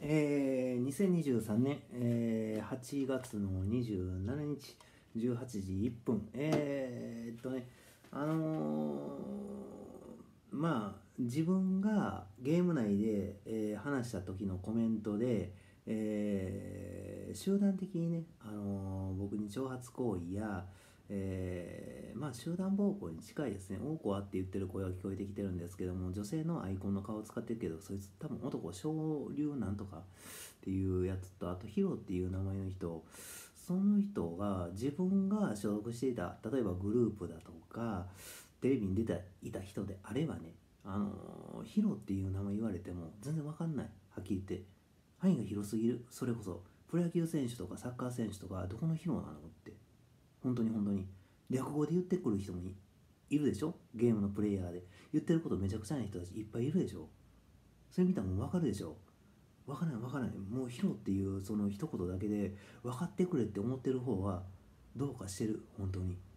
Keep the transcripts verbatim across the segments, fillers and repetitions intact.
えー、にせんにじゅうさんねん、えー、はちがつのにじゅうしちにちじゅうはちじいっぷん、えー、っとねあのー、まあ自分がゲーム内で、えー話した時のコメントで、えー集団的にね、あのー僕に挑発行為や、えーまあ集団暴行に近いですね。多くはって言ってる声が聞こえてきてるんですけども、女性のアイコンの顔を使ってるけど、そいつ多分男昇竜なんとかっていうやつと、あとヒロっていう名前の人、その人が自分が所属していた例えばグループだとかテレビに出ていた人であればね、あのヒロっていう名前言われても全然わかんない。はっきり言って範囲が広すぎる。それこそプロ野球選手とかサッカー選手とかどこのヒロなのって、本当に本当に略語で言ってくる人も い, いるでしょ。ゲームのプレイヤーで言ってることめちゃくちゃな人たちいっぱいいるでしょ。それ見たらもうわかるでしょ。わからないわからない。もうヒロっていうその一言だけで分かってくれって思ってる方はどうかしてる。本当に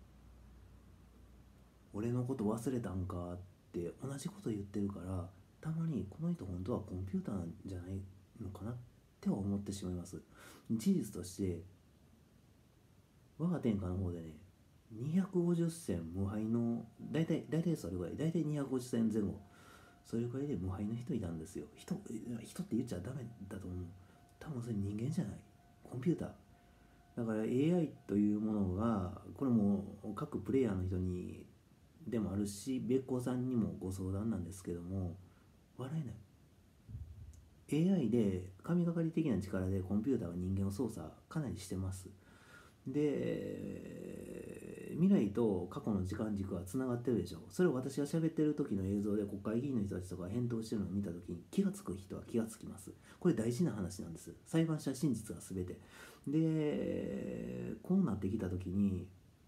俺のこと忘れたんかって同じこと言ってるから、たまにこの人本当はコンピューターなんじゃないのかなっては思ってしまいます。事実として我が天下の方でね、にひゃくごじゅっせん無敗の、大体大体それぐらい、大体にひゃくごじゅっせんぜん後、それぐらいで無敗の人いたんですよ。人人って言っちゃダメだと思う。多分それ人間じゃない、コンピューターだから。 エーアイ というものが、これも各プレイヤーの人にでもあるし、べっこうさんにもご相談なんですけども、笑えない。 エーアイ で神がかり的な力でコンピューターが人間を操作かなりしてます。で、未来と過去の時間軸はつながってるでしょ。それを私が喋ってる時の映像で国会議員の人たちとか返答してるのを見た時に気がつく人は気がつきます。これ大事な話なんです。裁判所は真実が全てで、こうなってきた時に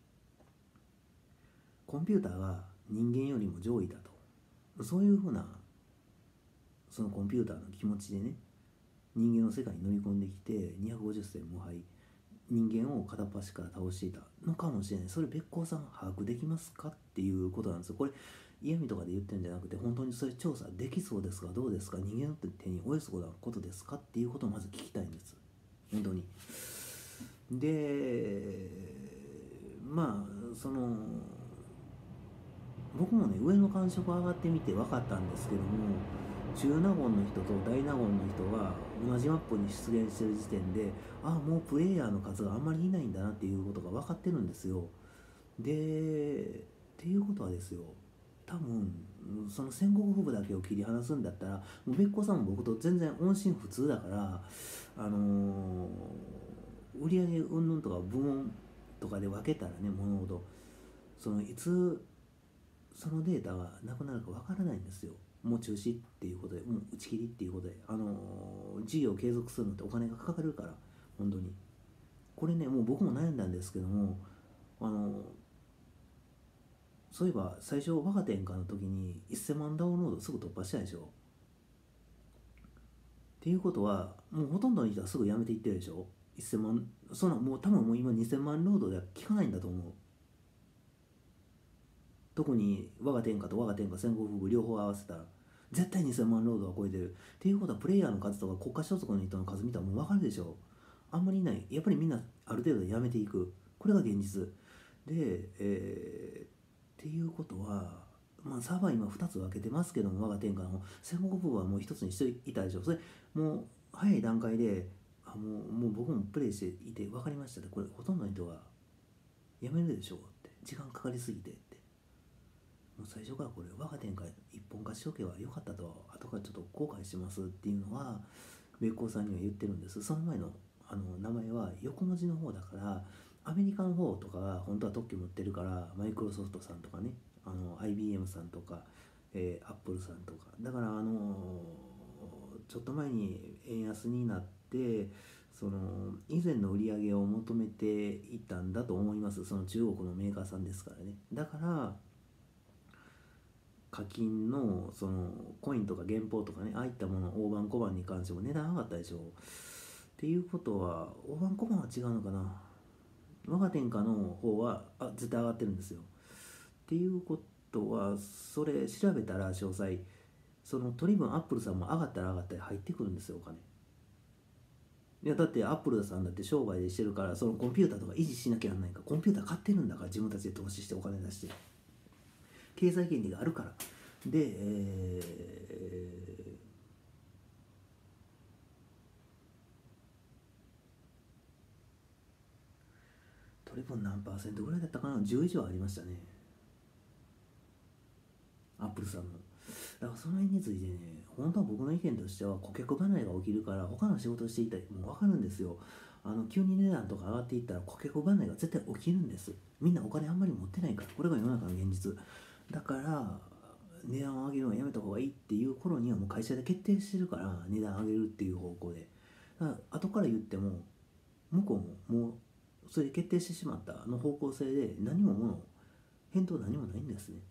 コンピューターが人間よりも上位だと、そういうふうなそのコンピューターの気持ちでね、人間の世界に乗り込んできてにひゃくごじゅっせん無敗、人間を片っ端から倒していたのかもしれない。それべっこうさん把握できますかっていうことなんですよ。これ嫌味とかで言ってるんじゃなくて、本当にそれ調査できそうですか、どうですか、人間の手に負えそうなことですかっていうことをまず聞きたいんです、本当に。で、まあその僕もね、上の感触上がってみて分かったんですけども、中納言の人と大納言の人が同じマップに出現してる時点で、ああもうプレイヤーの数があんまりいないんだなっていうことが分かってるんですよ。でっていうことはですよ、多分その戦国武部だけを切り離すんだったら、もうべっこさんも僕と全然音信不通だから、あのー、売上云々とか部門とかで分けたらね、物事、そのいつそのデータがなくなるかわからないんですよ。もう中止っていうことで、もう打ち切りっていうことで、あのー事業を継続するのってお金がかかるから、本当に。これね、もう僕も悩んだんですけども、あのーそういえば最初、我が天下の時にせんまんダウンロードすぐ突破したでしょ。っていうことは、もうほとんどの人はすぐやめていってるでしょ。せんまん、そんなもう多分もう今にせんまんロードでは効かないんだと思う。特に我が天下と我が天下戦国武両方合わせたら絶対にせんまんロードは超えてる。っていうことはプレイヤーの数とか国家所属の人の数見たらもう分かるでしょ。あんまりいない。やっぱりみんなある程度でやめていく。これが現実で、えー、っていうことは、まあサーバー今ふたつ分けてますけども、我が天下の戦国武はもうひとつにしていたでしょ。それもう早い段階で、あもうもう僕もプレイしていて分かりましたね。これほとんどの人がやめるでしょうって、時間かかりすぎてって。もう最初からこれ我が天下一本化しとけばよかったと後からちょっと後悔しますっていうのはべっこうさんには言ってるんです。その前のあの名前は横文字の方だから、アメリカの方とかが本当は特許持ってるから、マイクロソフトさんとかね、あの アイビーエム さんとか、えー、アップルさんとかだから、あのーちょっと前に円安になって、その以前の売り上げを求めていったんだと思います。その中国のメーカーさんですからね。だから課金のそのコインとか元宝とかね、ああいったもの大判小判に関しても値段上がったでしょ。っていうことは大判小判は違うのかな。我が天下の方はあ絶対上がってるんですよ。っていうことは、それ調べたら詳細、その取り分アップルさんも上がったら上がったり入ってくるんですよ、お金。 いやだってアップルさんだって商売でしてるから、そのコンピューターとか維持しなきゃならないから、コンピューター買ってるんだから、自分たちで投資してお金出して経済原理があるから。で、えー、取り分何パーセントぐらいだったかな、じゅう以上ありましたね、アップルさんの。だからその辺についてね、本当は僕の意見としては、顧客離れが起きるから他の仕事をしていたりもう分かるんですよ。あの急に値段とか上がっていったら顧客離れが絶対起きるんです。みんなお金あんまり持ってないから、これが世の中の現実だから。値段を上げるのはやめた方がいいっていう頃にはもう会社で決定してるから、値段上げるっていう方向で。だから後から言っても向こうももうそれで決定してしまったの方向性で、何ももの返答何もないんですね。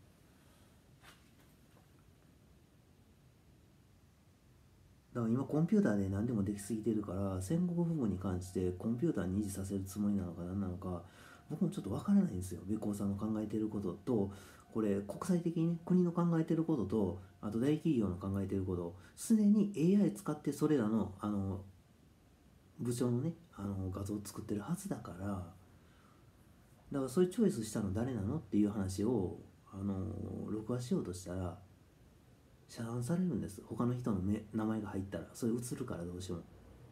だから今コンピューターで何でもできすぎてるから、戦国部分に関してコンピューターに維持させるつもりなのか何なのか、僕もちょっと分からないんですよ。ベコーさんの考えてることと、これ国際的にね、国の考えてることと、あと大企業の考えてること、すでに エーアイ 使ってそれらのあの部長のね、あの画像を作ってるはずだから、だからそういうチョイスしたの誰なのっていう話をあの録画しようとしたら遮断されるんです。他の人の名前が入ったらそれ映るから、どうしても。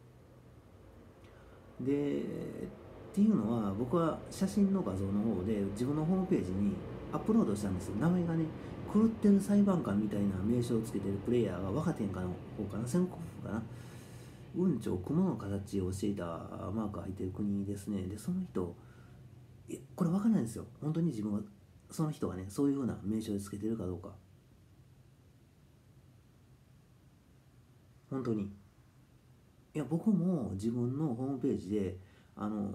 でっていうのは、僕は写真の画像の方で自分のホームページにアップロードしたんですよ。名前がね、狂ってる裁判官みたいな名称をつけてるプレイヤーが若天下の方かな、戦国府かな、雲長雲の形をしていたマークが入ってる国ですね。でその人、えこれ分からないんですよ、本当に自分がその人がねそういう風な名称でつけてるかどうか。本当に。いや僕も自分のホームページであのー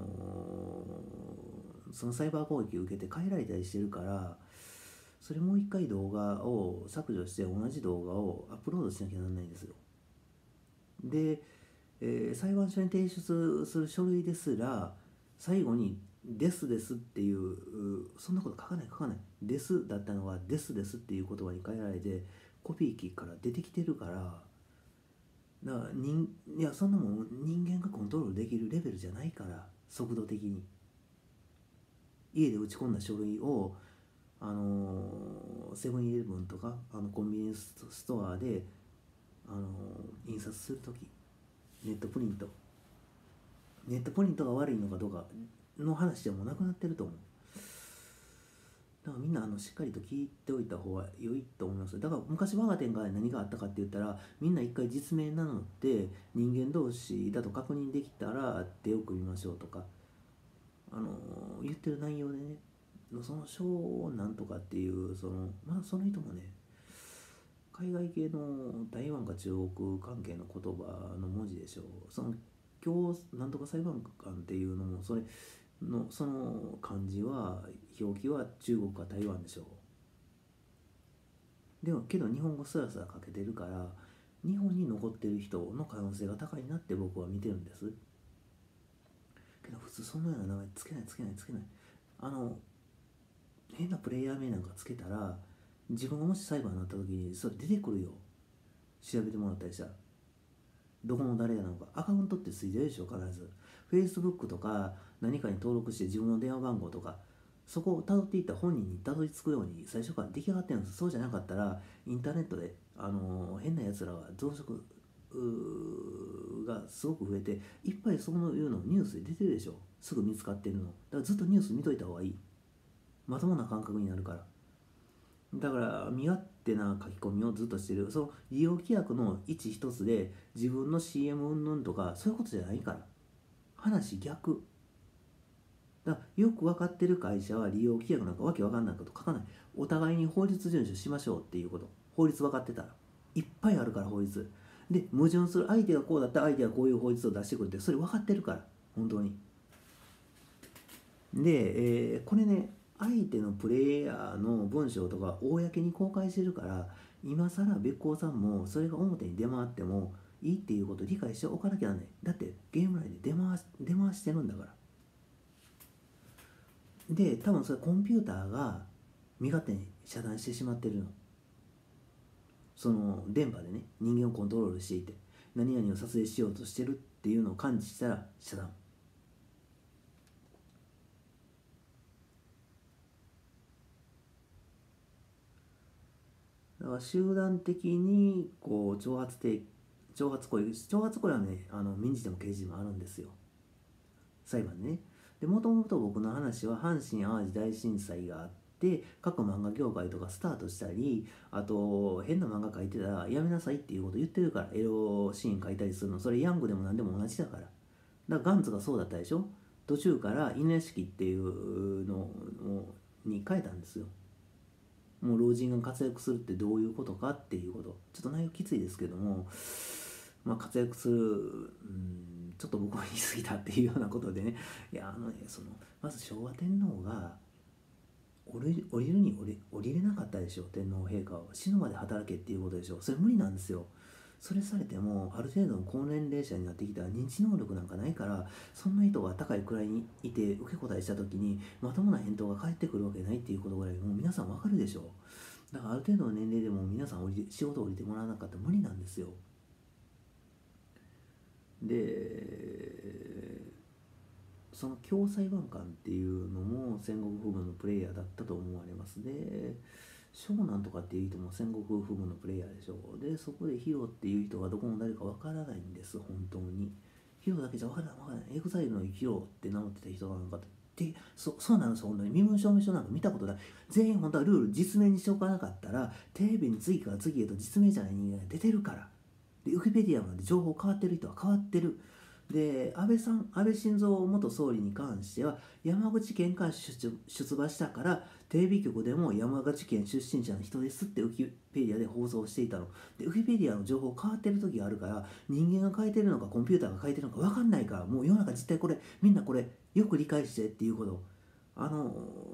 そのサイバー攻撃を受けて変えられたりしてるから、それもう一回動画を削除して同じ動画をアップロードしなきゃならないんですよ。で、えー裁判所に提出する書類ですら最後に「ですです」っていう、そんなこと書かない書かない「です」だったのが「ですです」っていう言葉に変えられて、コピー機から出てきてるから。だから人いやそんなもん人間がコントロールできるレベルじゃないから、速度的に家で打ち込んだ書類をあのセブンイレブンとかあのコンビニエンスストアで、あのー印刷するとき、ネットプリントネットプリントが悪いのかどうかの話はもうなくなってると思う。だからみんなあのしっかりと聞いておいた方が良いと思います。だから昔我が店が何があったかって言ったら、みんな一回実名名乗って人間同士だと確認できたら手を組みましょうとか、あの言ってる内容でね、その小なんとかっていうそのまあその人もね、海外系の台湾か中国関係の言葉の文字でしょう。その今日なんとか裁判官っていうのもそれのその漢字は表記は中国か台湾でしょう。でもけど日本語すらすら書けてるから、日本に残ってる人の可能性が高いなって僕は見てるんです。けど普通そのような名前つけないつけないつけない。あの変なプレイヤー名なんかつけたら、自分がもし裁判になった時にそれ出てくるよ。調べてもらったりしたらどこの誰なのか。アカウントってついてるでしょ必ず。 Facebook とか何かに登録して自分の電話番号とか、そこをたどっていった本人にたどり着くように最初から出来上がってるんです。そうじゃなかったらインターネットで、あのー変なやつらが増殖がすごく増えて、いっぱいそういうのニュースで出てるでしょ、すぐ見つかってるの。だからずっとニュース見といた方がいい。まともな感覚になるから。だから身勝手な書き込みをずっとしてる。その利用規約の一一つで自分の シーエム 云々とかそういうことじゃないから。話逆だから。よく分かってる会社は利用規約なんかわけわかんないこと書かない。お互いに法律遵守しましょうっていうこと。法律分かってたらいっぱいあるから。法律で矛盾する、相手がこうだったら相手がこういう法律を出してくるって、それ分かってるから本当に。で、えーこれね、相手のプレイヤーの文章とか公に公開してるから、今更べっこうさんもそれが表に出回ってもいいっていうことを理解しておかなきゃならない。だってゲーム内で出回し出回してるんだから。で多分それコンピューターが身勝手に遮断してしまってるの。その電波でね、人間をコントロールしていて、 何々を撮影しようとしてるっていうのを感知したら遮断。だから集団的にこう挑発的挑発行為挑発行為はね、あの民事でも刑事でもあるんですよ、裁判でね。でもともと僕の話は阪神・淡路大震災があって、各漫画業界とかスタートしたり、あと変な漫画描いてたらやめなさいっていうこと言ってるから、エロシーン描いたりするの、それヤングでも何でも同じだから。だからガンツがそうだったでしょ。途中から犬屋敷っていうのに変えたんですよ。もう老人が活躍するってどういうことかっていうこと、ちょっと内容きついですけども、まあ、活躍する、うん、ちょっと僕は言い過ぎたっていうようなことでね、いやあのね、そのまず昭和天皇が降り降りるに降り降りれなかったでしょ。天皇陛下は死ぬまで働けっていうことでしょ。それ無理なんですよ。それされてもある程度の高年齢者になってきたら認知能力なんかないから、そんな人が高い位にいて受け答えした時にまともな返答が返ってくるわけないっていうことぐらいもう皆さんわかるでしょ。だからある程度の年齢でも皆さん降り仕事を降りてもらわなかったら無理なんですよ。でその共裁判官っていうのも戦国風文のプレイヤーだったと思われます。で湘南とかっていう人も戦国風文のプレイヤーでしょう。でそこでヒロっていう人がどこの誰かわからないんです、本当に。ヒロだけじゃわからないわからない。エグザイルのヒロって名乗ってた人がなんかってそそうなんですよ。本当に身分証明書なんか見たことない。全員本当はルール実名にしておかなかったらテレビに次から次へと実名じゃない人間が出てるから。でウィキペディアまで情報変わってる人は変わってる。で安倍さん安倍晋三元総理に関しては山口県から出出馬したからテレビ局でも山口県出身者の人ですってウィキペディアで放送していたので、ウィキペディアの情報変わってる時があるから人間が変えてるのかコンピューターが変えてるのか分かんないから、もう世の中実態これみんなこれよく理解してっていうこと。あのー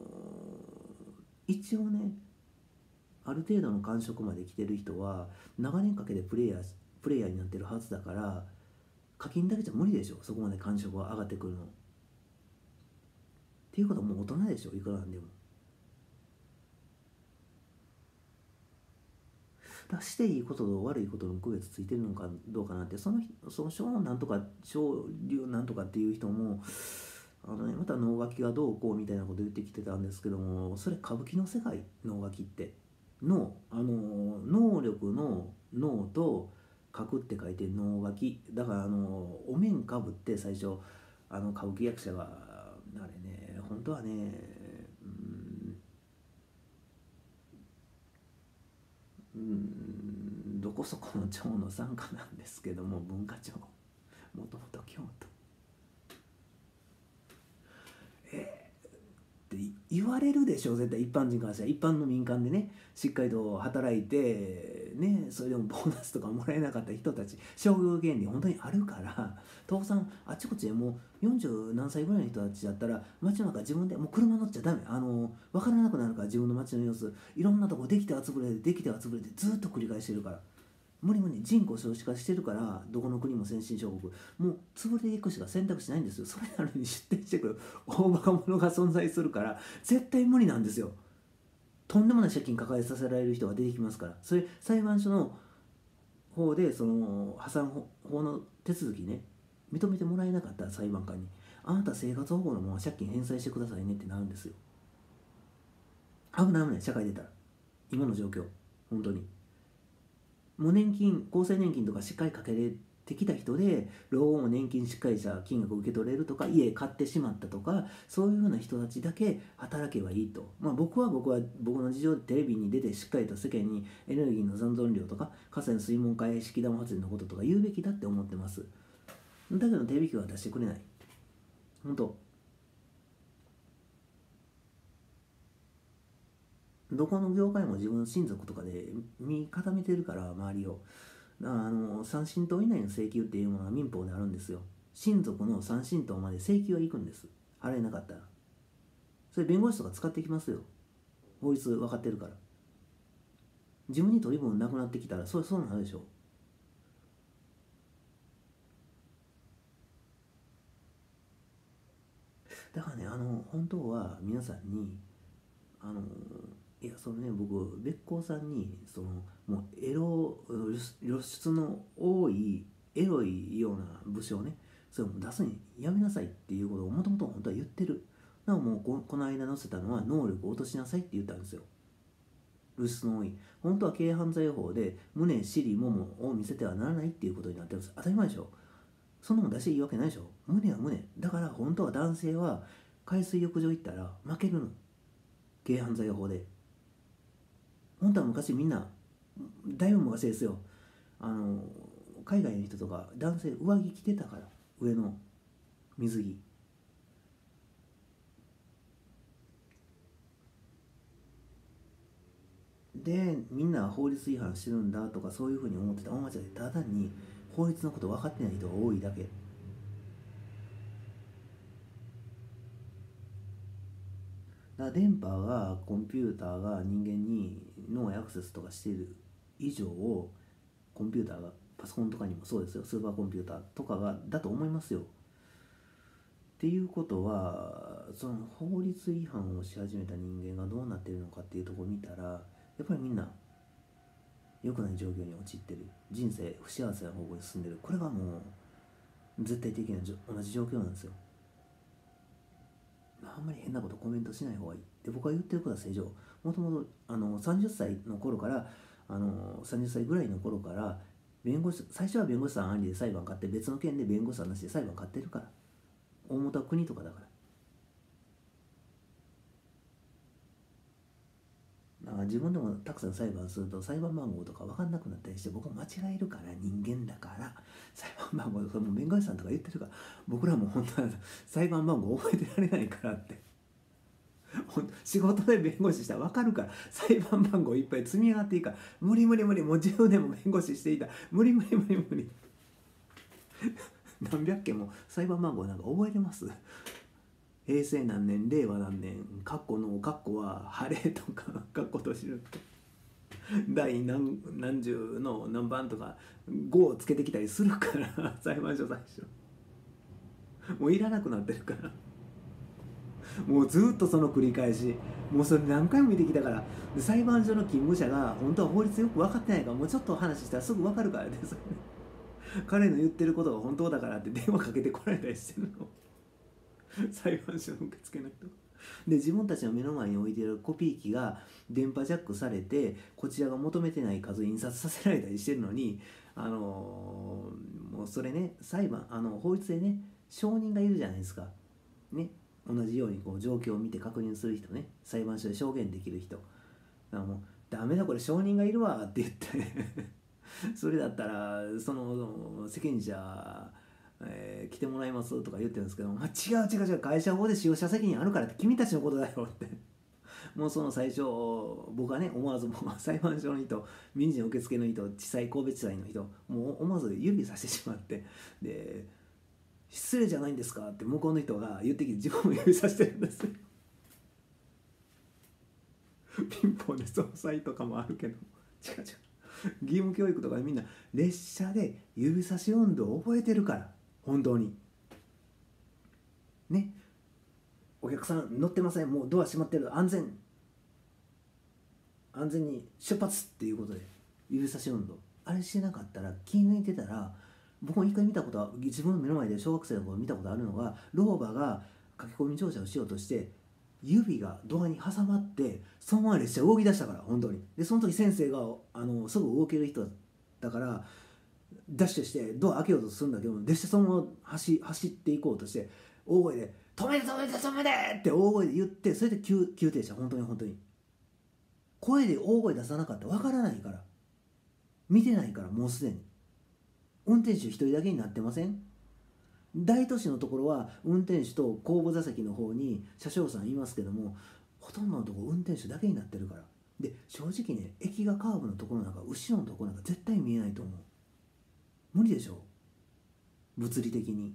一応ね、ある程度の感触まで来てる人は長年かけてプレイヤープレイヤーになってるはずだから、課金だけじゃ無理でしょ、そこまで感触が上がってくるの。っていうことはもう大人でしょ、いくらなんでも。だからしていいことと悪いことの区別ついてるのかどうかなって、そのその小なんとか小流なんとかっていう人もあのね、また能書きがどうこうみたいなこと言ってきてたんですけども、それ歌舞伎の世界、能書きってのあの能力の能と書くって書いて能書きだから、あのお面かぶって最初あの歌舞伎役者があれね、本当はね、うんうんどこそこの町の傘下なんですけども、文化庁、もともと京都、えって言われるでしょ絶対。一般人からしたら、一般の民間でねしっかりと働いてね、それでもボーナスとかもらえなかった人たち、商業原理本当にあるから、倒産あちこちでもうよんじゅう何歳ぐらいの人たちだったら街の中自分でもう車乗っちゃダメ、あの分からなくなるから、自分の街の様子いろんなとこできては潰れてできては潰れてずっと繰り返してるから、無理無理、人口少子化してるから、どこの国も先進諸国もう潰れていくしか選択肢ないんですよ。それなのに出店してくる大バカ者が存在するから絶対無理なんですよ。とんでもない借金抱えさせられる人が出てきますから、それ裁判所の方でその破産法の手続きね認めてもらえなかったら、裁判官にあなた生活保護のまま借金返済してくださいねってなるんですよ。危ない危ない、社会出たら今の状況本当に。もう年金厚生年金とかしっかりかけれてきた人で、老後も年金しっかりした金額を受け取れるとか、家買ってしまったとか、そういうふうな人たちだけ働けばいいと。まあ僕は僕は僕の事情でテレビに出てしっかりと世間にエネルギーの残存量とか河川水門化式玉発電のこととか言うべきだって思ってます。だけどテレビ局は出してくれない。本当どこの業界も自分の親族とかで見固めてるから、周りを。だからあの三親等以内の請求っていうものが民法であるんですよ。親族の三親等まで請求は行くんです、払えなかったら。それ弁護士とか使ってきますよ、法律分かってるから。自分に取り分なくなってきたらそれそうなるでしょ。だからね、あの本当は皆さんにあのいやそのね、僕べっこうさんにそのもうエロ露出の多いエロいような武将ね、それを出すにやめなさいっていうことをもともと本当は言ってる。なおもうここの間載せたのは能力を落としなさいって言ったんですよ。露出の多い、本当は軽犯罪法で胸、尻、ももを見せてはならないっていうことになってるんです。当たり前でしょ。そんなもん出していいわけないでしょ。胸は胸だから、本当は男性は海水浴場行ったら負けるの、軽犯罪法で。本当は昔みんな、だいぶ昔ですよ、あの海外の人とか男性上着着てたから、上の水着で、みんな法律違反してるんだとかそういうふうに思ってた。大間違いで、ただ単に法律のこと分かってない人が多いだけ。だから電波が、コンピューターが人間に脳へアクセスとかしている以上を、コンピューターがパソコンとかにもそうですよ、スーパーコンピューターとかがだと思いますよ。っていうことは、その法律違反をし始めた人間がどうなってるのかっていうところを見たら、やっぱりみんな良くない状況に陥ってる、人生不幸せな方向に進んでる。これがもう絶対的な同じ状況なんですよ。あんまり変なことコメントしない方がいいで僕は言ってることは正常。もともとあのさんじゅっさいの頃から、あのさんじゅっさいぐらいの頃から弁護士、最初は弁護士さんありで裁判勝って、別の件で弁護士さんなしで裁判勝ってるから。大元は国とかだから。だから自分でもたくさん裁判すると裁判番号とか分かんなくなったりして、僕間違えるから、人間だから裁判番号とか、もう弁護士さんとか言ってるから、僕らも本当は裁判番号覚えてられないからって。仕事で弁護士したら分かるから、裁判番号いっぱい積み上がっていいから、無理無理無理、もうじゅうねんも弁護士していた、無理無理無理無理何百件も裁判番号なんか覚えてます？平成何年、令和何年、カッコのカッコは晴れとか、カッコとしると第 何, 何十の何番とかごをつけてきたりするから裁判所最初もういらなくなってるから、もうずっとその繰り返し、もうそれ何回も見てきたから。で裁判所の勤務者が本当は法律よく分かってないから、もうちょっと話したらすぐ分かるからね、それ彼の言ってることが本当だからって電話かけてこられたりしてるの裁判所の受付の人で、自分たちの目の前に置いているコピー機が電波ジャックされて、こちらが求めてない数印刷させられたりしてるのに、あのー、もうそれね、裁判あの法律でね、証人がいるじゃないですかね。同じようにこう状況を見て確認する人ね、裁判所で証言できる人。だからもうダメだこれ証人がいるわって言ってそれだったらその責任者、えー来てもらいますとか言ってるんですけど、まあ、違う違う違う、会社法で使用者責任あるからって、君たちのことだよってもうその最初、僕はね、思わずもう裁判所の人、民事の受付の人、地裁、神戸地裁の人、もう思わず指さしてしまって、で失礼じゃないんですかって向こうの人が言ってきて、自分も指さしてるんですよピンポンで総裁とかもあるけど、違う違う、義務教育とかでみんな列車で指差し運動を覚えてるから、本当にね。お客さん乗ってません、もうドア閉まってる、安全安全に出発っていうことで指差し運動、あれしてなかったら、気抜いてたら、僕も一回見たことは、自分の目の前で小学生の頃見たことあるのが、老婆が駆け込み乗車をしようとして指がドアに挟まって、そのまま列車動き出したから、本当に。でその時先生があのすぐ動ける人だからダッシュしてドア開けようとするんだけど、列車そのまま走走っていこうとして、大声で「止めて止めて止めて!」って大声で言って、それで急急停車。本当に本当に声で大声出さなかったら分からないから、見てないから、もうすでに運転手一人だけになってません？大都市のところは運転手と後部座席の方に車掌さんいますけども、ほとんどのところ運転手だけになってるから。で正直ね、駅がカーブのところなんか、後ろのところなんか絶対見えないと思う。無理でしょ、物理的に。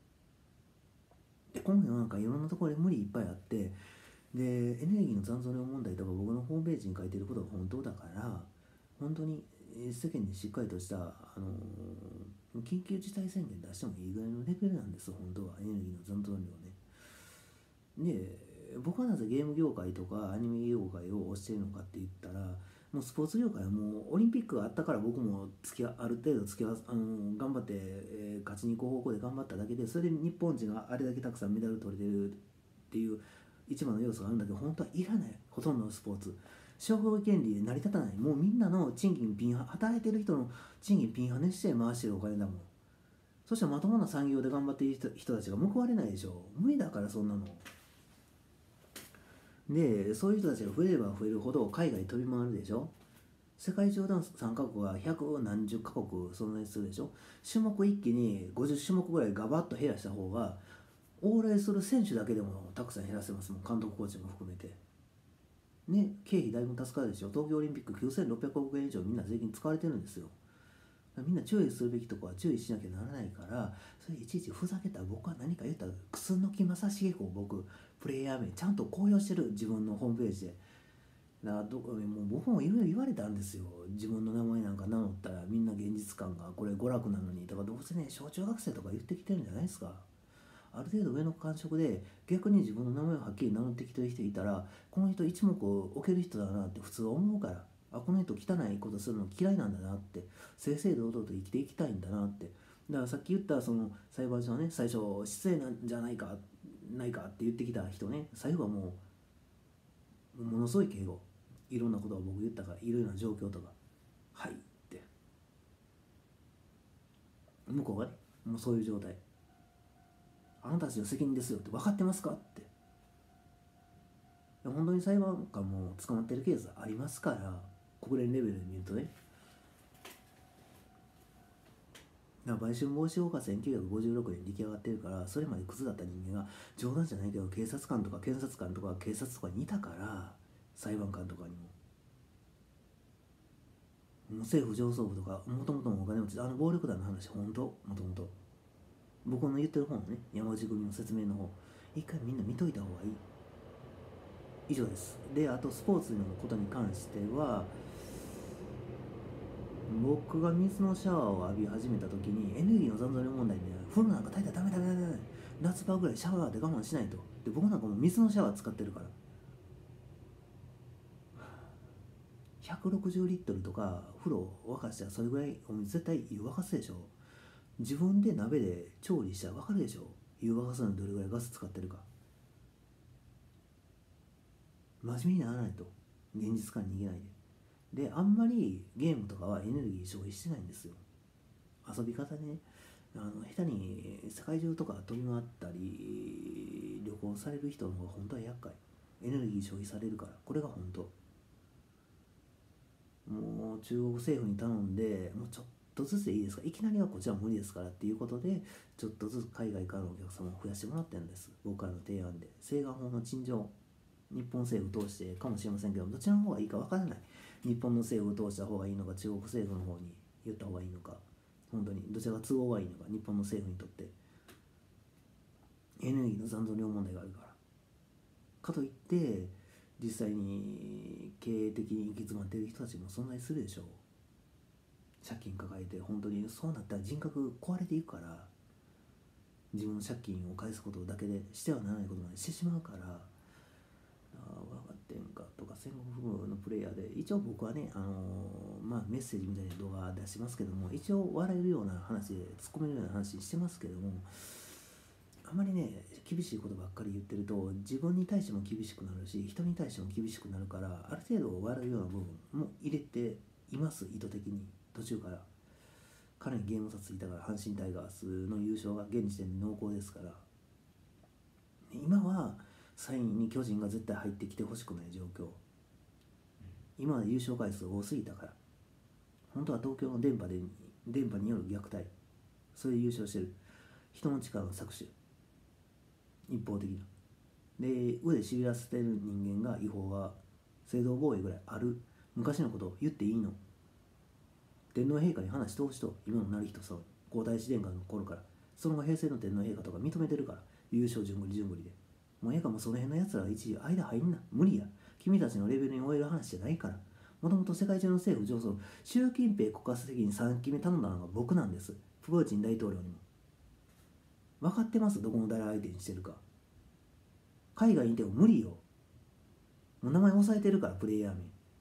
で今世の中いろんなところで無理いっぱいあって、でエネルギーの残存量問題とか、僕のホームページに書いてることが本当だから、本当に世間にしっかりとした、あのー、緊急事態宣言出してもいいぐらいのレベルなんです、本当は。エネルギーの残存量ね。で僕はなぜゲーム業界とかアニメ業界を推してるのかって言ったら、 もうスポーツ業界はもうオリンピックがあったから僕もつきあある程度つきああの頑張って、えー勝ちに行く方向で頑張っただけで、それで日本人があれだけたくさんメダル取れてるっていう一番の要素があるんだけど、本当はいらない。ほとんどのスポーツ商業権利で成り立たない。もうみんなの賃金ピンハ働いてる人の賃金ピンハネして回してるお金だもん。そしたらまともな産業で頑張っている人人たちが報われないでしょ。無理だからそんなの。でそういう人たちが増えれば増えるほど海外飛び回るでしょ。世界中の参加国は百何十カ国存在するでしょ。種目一気にごじゅっ種目ぐらいガバッと減らした方が往来する選手だけでもたくさん減らせますもん。監督コーチも含めてね。経費だいぶ助かるでしょ。東京オリンピックきゅうせんろっぴゃくおくえん以上みんな税金使われてるんですよ。みんな注意するべきとこは注意しなきゃならないから、それいちいちふざけた僕は何か言ったら楠木正成子を僕プレイヤー名ちゃんと公表してる、自分のホームページで。だからどもう僕もいろいろ言われたんですよ。自分の名前なんか名乗ったらみんな現実感がこれ娯楽なのにとか、どうせね小中学生とか言ってきてるんじゃないですか。ある程度上の感触で逆に自分の名前をはっきり名乗ってきてる人いたら、この人一目置ける人だなって普通は思うから、あこの人汚いことするの嫌いなんだなって、正々堂々と生きていきたいんだなって。だからさっき言ったその裁判所はね、最初失礼なんじゃないかないかって言ってきた人ね、最後はもうものすごい敬語、いろんなことを僕言ったから、いろいろな状況とかはいって向こうがね、もうそういう状態、あなたたちの責任ですよって分かってますかって。本当に裁判官も捕まってるケースありますから、国連レベルで見るとね。だから売春防止法がせんきゅうひゃくごじゅうろくねんに出来上がってるから、それまでクズだった人間が冗談じゃないけど警察官とか検察官とか警察とかにいたから、裁判官とかにも政府上層部とかもともとのお金持ち、あの暴力団の話本当もともと僕の言ってる方のね、山内組の説明の方一回みんな見といた方がいい。以上です。であとスポーツのことに関しては、僕が水のシャワーを浴び始めた時にエネルギーの残存量問題で、風呂なんか炊いたらダメダメダメダメ、夏場ぐらいシャワーで我慢しないと。で僕なんかもう水のシャワー使ってるから、ひゃくろくじゅうリットルとか風呂沸かしたらそれぐらいお水絶対湯沸かすでしょ。自分で鍋で調理したら分かるでしょ、湯沸かすのにどれぐらいガス使ってるか。真面目にならないと現実から逃げないで。であんまりゲームとかはエネルギー消費してないんですよ。遊び方でね、あの下手に世界中とか飛び回ったり旅行される人の方が本当は厄介。エネルギー消費されるから、これが本当。もう中国政府に頼んで、もうちょっとずつでいいですか、いきなりはこちら無理ですからっていうことで、ちょっとずつ海外からのお客様を増やしてもらってるんです。僕からの提案で請願法の陳情、日本政府通してかもしれませんけど、どちらの方がいいかわからない。日本の政府を通した方がいいのか、中国政府の方に言った方がいいのか、本当にどちらが都合がいいのか。日本の政府にとってエネルギーの残存量問題があるから。かといって実際に経営的に行き詰まっている人たちも存在するでしょう。借金抱えて、本当にそうなったら人格壊れていくから、自分の借金を返すことだけでしてはならないことまでしてしまうから。我が天下とか戦国武のプレイヤーで、一応僕はね、あのー、まあメッセージみたいな動画出しますけども、一応笑えるような話で突っ込めるような話してますけども、あまりね厳しいことばっかり言ってると自分に対しても厳しくなるし、人に対しても厳しくなるから、ある程度笑うような部分も入れています、意図的に。途中から彼にゲーム差ついたから、阪神タイガースの優勝が現時点で濃厚ですから、今はさんいに巨人が絶対入ってきてほしくない状況。今まで優勝回数多すぎたから。本当は東京の電波で電波による虐待、それで優勝してる。人の力の搾取、一方的なで腕しびらせてる人間が違法が正当防衛ぐらいある。昔のことを言っていいの？天皇陛下に話通しと、今の成人さん皇太子殿下の頃から、その後平成の天皇陛下とか認めてるから、優勝順繰り順繰りで。もうええか、もうその辺のやつらが一時間入んな、無理や。君たちのレベルに終える話じゃないから。もともと世界中の政府上層、習近平国家主席にさんきめ頼んだのが僕なんです。プーチン大統領にも分かってます、どこの誰相手にしてるか。海外にいても無理よ。もう名前押さえてるから、プレイヤー名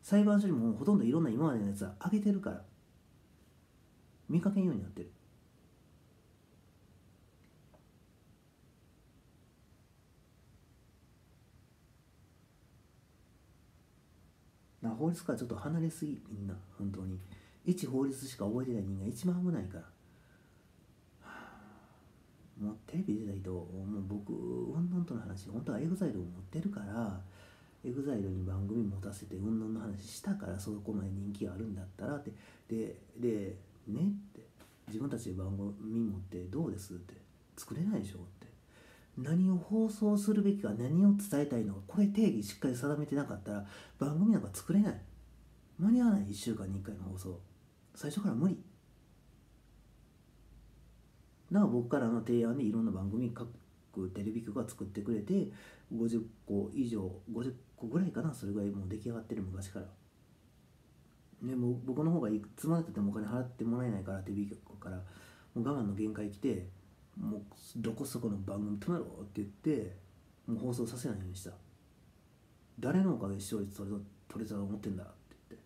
裁判所にもほとんどいろんな今までのやつは上げてるから見かけんようになってる。な法律からちょっと離れすぎ、みんな本当に一法律しか覚えてない人間一番危ないから。もうテレビ出た人、もう僕うんぬんとの話本当はエグザイルを持ってるから、エグザイルに番組持たせてうんぬんの話したからそこまで人気があるんだったらって、ででねって自分たちで番組持ってどうですって作れないでしょって、何を放送するべきか何を伝えたいのかこれ定義しっかり定めてなかったら番組なんか作れない、間に合わない。いっしゅうかんにいっかいの放送最初から無理だから僕からの提案でいろんな番組各テレビ局が作ってくれてごじゅっこ以上ごじゅっこぐらいかな、それぐらいもう出来上がってる昔から。でもう僕の方がいくつまでたってもお金払ってもらえないからテレビ局からもう我慢の限界来て、もうどこそこの番組止めろって言ってもう放送させないようにした。誰のおかげで視聴率取れた取れたと思ってんだって言って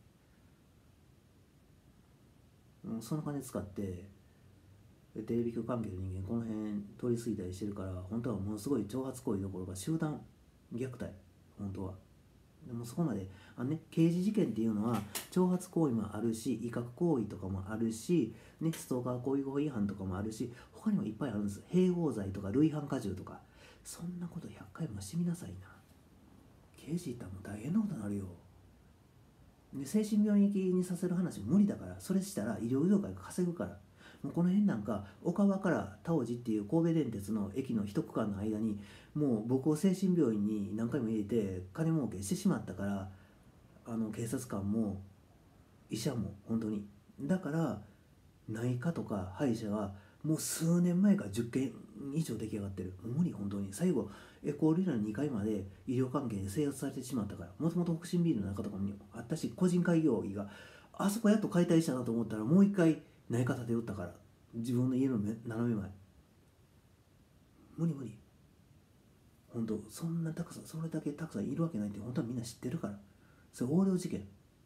、もうその金使ってテレビ局関係の人間この辺通り過ぎたりしてるから、本当はものすごい挑発行為どころか集団虐待本当は。でもそこまであの、ね、刑事事件っていうのは挑発行為もあるし威嚇行為とかもあるし、ね、ストーカー行為法違反とかもあるし他にもいっぱいあるんです。併合罪とか累犯荷重とか、そんなことひゃっかいもしてみなさいな。刑事いったらもう大変なことになるよ。で精神病院行きにさせる話も無理だから、それしたら医療業界が稼ぐから。もうこの辺なんか岡場から田尾路っていう神戸電鉄の駅の一区間の間にもう僕を精神病院に何回も入れて金儲けしてしまったから、あの警察官も医者も本当にだから内科とか歯医者はもう数年前からじゅっけん以上出来上がってる。もう無理本当に。最後エコールイラのにかいまで医療関係で制圧されてしまったから。もともと北進ビルの中とかにあったし個人開業医があそこやっと解体したなと思ったらもう一回内科建て打ったから、自分の家の斜め前。無理無理本当。そんなたくさんそれだけたくさんいるわけないって本当はみんな知ってるから。それ横領事件、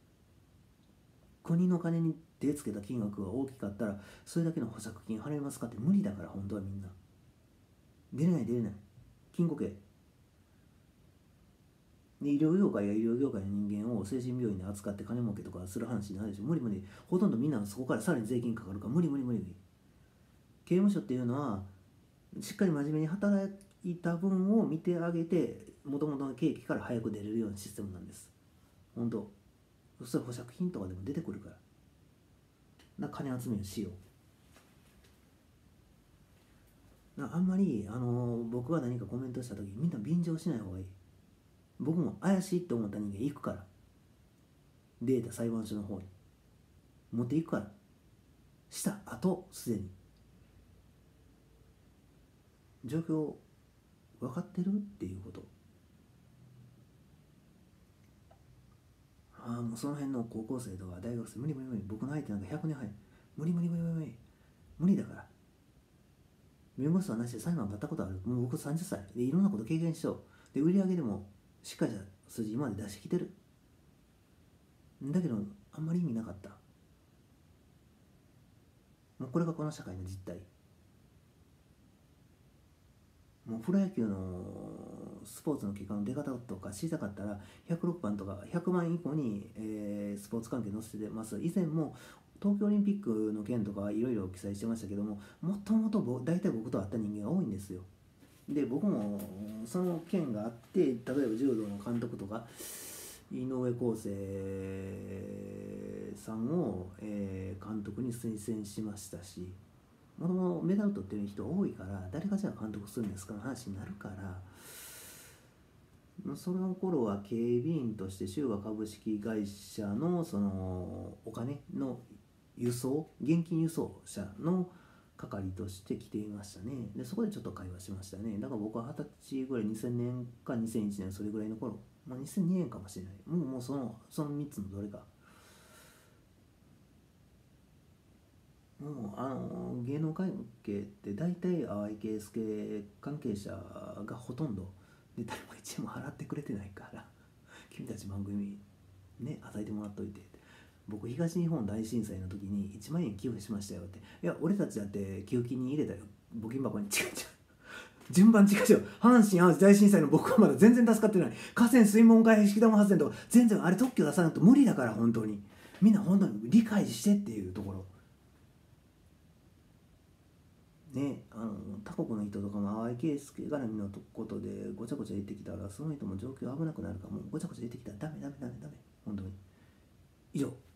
国の金に手つけた金額が大きかったらそれだけの保釈金払いますかって無理だから。本当はみんな出れない出れない。禁錮刑で医療業界や医療業界の人間を精神病院で扱って金儲けとかする話になるでしょ。無理無理。ほとんどみんなそこからさらに税金かかるから無理無理無理無理。刑務所っていうのはしっかり真面目に働いた分を見てあげてもともとの刑期から早く出れるようなシステムなんです。本当それ保釈金とかでも出てくるから。だから金集めをしよう。あんまり、あのー、僕が何かコメントした時みんな便乗しない方がいい。僕も怪しいって思った人間行くから、データ裁判所の方に持っていくから。した後すでに状況分かってるっていうこと。ああもうその辺の高校生とか大学生無理無理無理。僕の相手なんかひゃくねん早い。無理無理無理無理無理だから。弁護士はなしで裁判買ったことある。もう僕さんじゅっさいでいろんなこと経験しよう。で売り上げでもしっかりした数字今まで出してきてる。だけどあんまり意味なかった。もうこれがこの社会の実態。もうプロ野球のスポーツの結果の出方とか知りたかったらひゃくろくばんとかひゃくまん以降に、えー、スポーツ関係載せてます。以前も東京オリンピックの件とかいろいろ記載してましたけども、もともと大体僕と会った人間が多いんですよ。で僕もその件があって例えば柔道の監督とか井上康生さんを、えー、監督に推薦しましたし、もともとメダル取ってる人多いから誰がじゃあ監督するんですかの話になるから、その頃は警備員として修和株式会社のそのお金の輸送現金輸送車の係として来ていましたね。でそこでちょっと会話しましたね。だから僕は二十歳ぐらいにせんねんかにせんいちねんそれぐらいの頃、まあ、にせんにねんかもしれない。もうもうそのそのみっつのどれか。もうあの芸能関係って大体淡い系助関係者がほとんどで、誰もいちえんも払ってくれてないから君たち番組ね与えてもらっといて、僕東日本大震災の時にいちまんえん寄付しましたよって、いや俺たちだって給付金に入れたよ募金箱に、違う違う順番違う違う、阪神・淡路大震災の僕はまだ全然助かってない、河川水門外式玉発電とか全然あれ特許出さないと無理だから、本当にみんな本当に理解してっていうところね。あの他国の人とかも淡井圭介絡みのことでごちゃごちゃ言ってきたら、その人も状況危なくなるから、もうごちゃごちゃ言ってきたらダメダメダメダメ、本当に。以上。